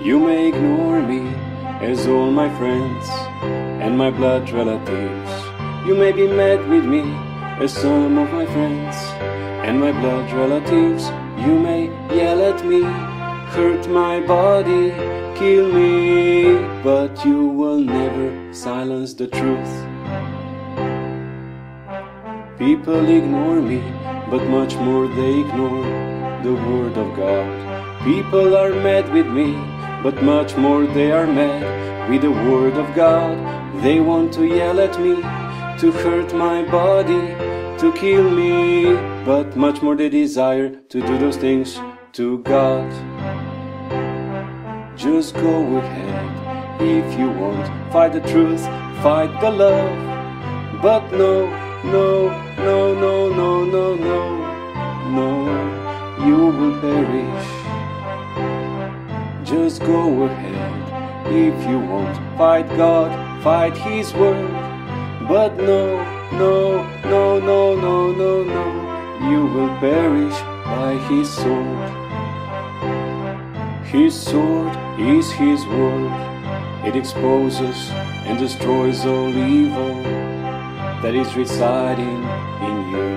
You may ignore me as all my friends and my blood relatives. You may be mad with me as some of my friends and my blood relatives. You may yell at me, hurt my body, kill me, but you will never silence the truth. People ignore me, but much more they ignore the word of God. People are mad with me, but much more they are mad with the word of God. They want to yell at me, to hurt my body, to kill me, but much more they desire to do those things to God. Just go ahead if you want. Fight the truth, fight the love. But no, no, no, no, no, no, no, no, you will perish. Just go ahead if you want. Fight God, fight His word. But no, no, no, no, no, no, no, you will perish by His sword. His sword is His word. It exposes and destroys all evil that is residing in you.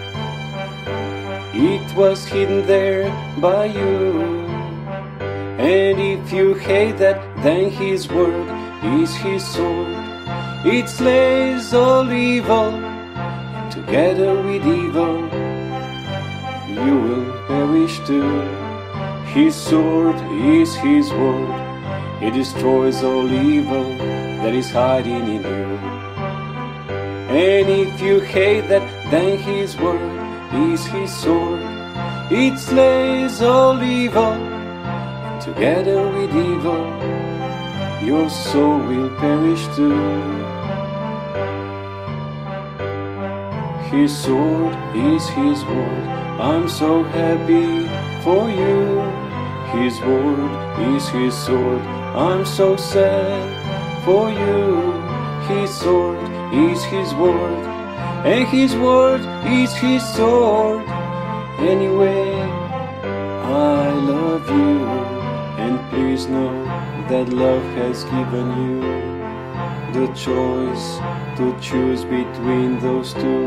It was hidden there by you. And if you hate that, then His word is His sword. It slays all evil, and together with evil you will perish too. His sword is His word. It destroys all evil that is hiding in you. And if you hate that, then His word is His sword. It slays all evil, and together with evil your soul will perish too. His sword is His word. I'm so happy for you. His word is His sword. I'm so sad for you. His sword is His word, and His word is His sword. Anyway, I love you, and please know that love has given you the choice to choose between those two.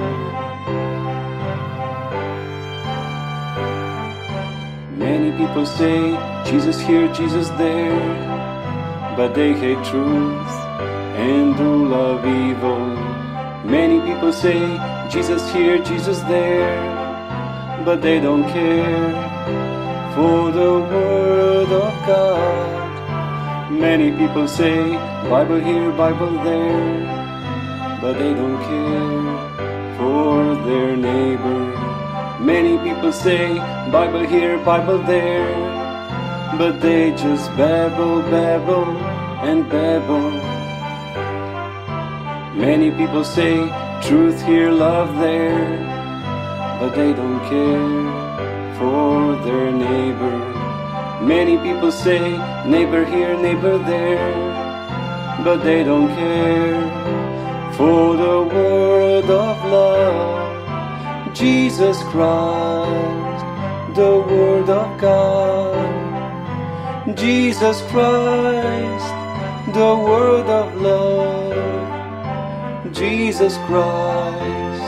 Many people say, Jesus here, Jesus there, but they hate truth and do love evil. Many people say, Jesus here, Jesus there, but they don't care for the word of God. Many people say, Bible here, Bible there, but they don't care for their neighbor. Many people say, Bible here, Bible there, but they just babble, babble, and babble. Many people say, truth here, love there, but they don't care for their neighbor. Many people say, neighbor here, neighbor there, but they don't care for the word of love. Jesus Christ, the word of God. Jesus Christ, the word of love. Jesus Christ,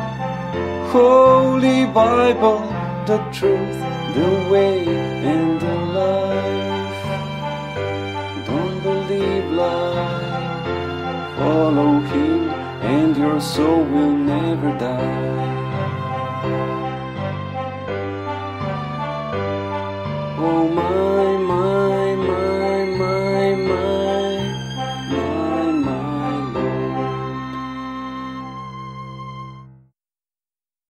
Holy Bible, the truth, the way, and the life. Don't believe lies, follow Him, and your soul will never die. Oh my